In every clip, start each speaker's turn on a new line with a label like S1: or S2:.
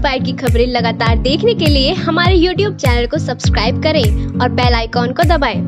S1: Inspire की खबरें लगातार देखने के लिए हमारे YouTube चैनल को सब्सक्राइब करें और बेल आइकॉन को दबाएं।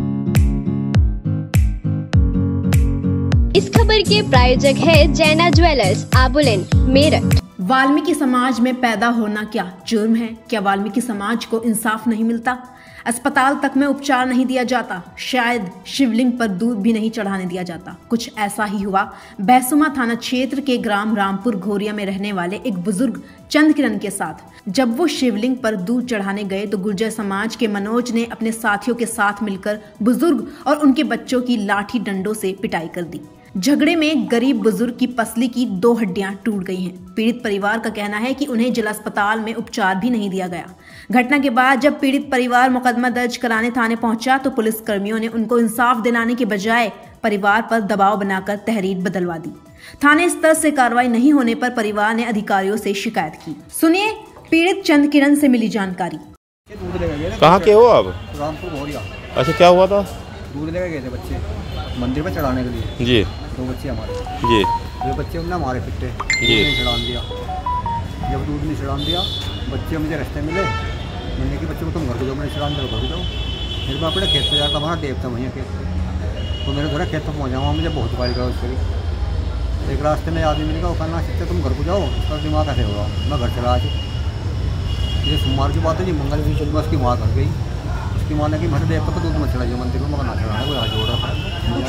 S1: इस खबर के प्रायोजक है जैना ज्वेलर्स, आबुलेन, मेरठ।
S2: वाल्मीकि समाज में पैदा होना क्या जुर्म है? क्या वाल्मीकि समाज को इंसाफ नहीं मिलता? अस्पताल तक में उपचार नहीं दिया जाता, शायद शिवलिंग पर दूध भी नहीं चढ़ाने दिया जाता। कुछ ऐसा ही हुआ बैसुमा थाना क्षेत्र के ग्राम रामपुर घोरिया में रहने वाले एक बुजुर्ग चंद किरण के साथ। जब वो शिवलिंग पर दूध चढ़ाने गए तो गुर्जर समाज के मनोज ने अपने साथियों के साथ मिलकर बुजुर्ग और उनके बच्चों की लाठी डंडों से पिटाई कर दी। झगड़े में गरीब बुजुर्ग की पसली की 2 हड्डियां टूट गई हैं। पीड़ित परिवार का कहना है कि उन्हें जिला अस्पताल में उपचार भी नहीं दिया गया। घटना के बाद जब पीड़ित परिवार मुकदमा दर्ज कराने थाने पहुंचा तो पुलिस कर्मियों ने उनको इंसाफ दिलाने के बजाय परिवार पर दबाव बनाकर तहरीर बदलवा दी। थाने स्तर से कार्रवाई नहीं होने पर परिवार ने अधिकारियों से शिकायत की। सुनिए पीड़ित चंद किरण से मिली जानकारी।
S3: कहाँ के हो आप?
S4: रामपुर घोरिया।
S3: अच्छा, क्या हुआ था?
S4: दूध लेके गए थे बच्चे मंदिर पे चढ़ाने के लिए
S3: जी।
S4: 2 बच्चे हमारे
S3: जी।
S4: 2 बच्चे हमने हमारे पिट्टे
S3: जी
S4: चढ़ान दिया। जब दूध नहीं चढ़ान दिया, बच्चे मुझे रास्ते मिले, मैंने कि बच्चों को तुम घर को जाओ, मैंने चढ़ान दिया घर को जाओ। फिर मैं अपने खेत पर जाता, वहाँ देवता भैया खेत पर, तो मेरे घर खेत पर पहुँचा, वहाँ मुझे बहुत गाड़ी करा उसके। एक रास्ते में आदमी मिलेगा, वो कहना सकते तुम घर को जाओ, उसका दिमाग कैसे होगा। मैं घर चला आज, ये सोमवार की बात है जी, मंगल की चल, मैं उसकी माँ घर गई। उसकी माँ ने कि मेरे देवता को दूध मत चढ़ाइए मंदिर में, मगर ना चढ़ाया, कोई हाथ जोड़ रहा था।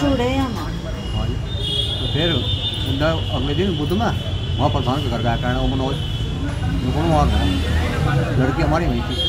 S4: हाँ जी। तो फिर अगले दिन बुध में वहाँ प्रधान के घर गया कहना, वो मनोज कौन वहाँ गया, लड़की हमारी वहीं थी।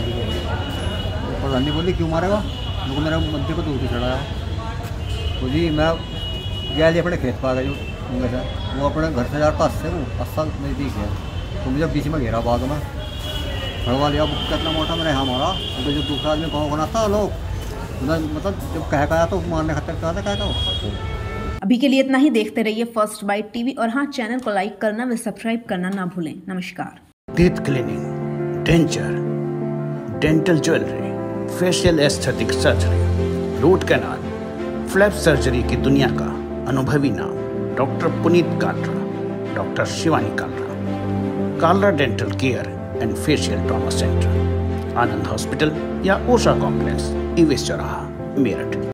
S4: प्रधान ने बोली क्यों मारेगा, उनको मेरा मंदिर को दूध चढ़ाया। तो जी मैं गया जी अपने खेत पर आ गई, वो अपने घर से जाता 80 नज़दीक है। तो मुझे बीच में घेरा बाग में खड़वा लिया, कितना मोटा मेरे यहाँ मारा। तो जो दूसरा आदमी गाँव बनाता लोग मतलब जब कह तो मारने खतर कहा था।
S2: अभी के लिए इतना ही। देखते रहिए फर्स्ट बाइट टीवी और हाँ, चैनल को लाइक करना व सब्सक्राइब करना ना भूलें। नमस्कार।
S5: Teeth cleaning, denture, dental jewellery, facial aesthetic surgery, root canal, flap surgery की दुनिया का अनुभवी नाम doctor Puneet Kalra, doctor Shivani Kalra, Kalra dental care and facial trauma centre, Anand hospital या ओशा कॉम्प्लेक्स, ईवेस चौराहा, मेरठ।